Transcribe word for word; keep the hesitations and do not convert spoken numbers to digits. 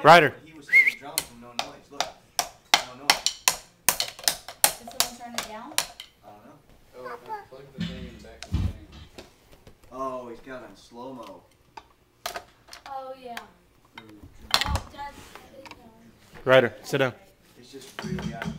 Ryder. He was hitting the drums from no noise. Look. No noise. Did someone turn it down? I don't know. Oh, plug the thing in back of the thing. Oh, he's got it on slow-mo. Oh, yeah. Oh, Dad. Ryder, sit down. It's just really out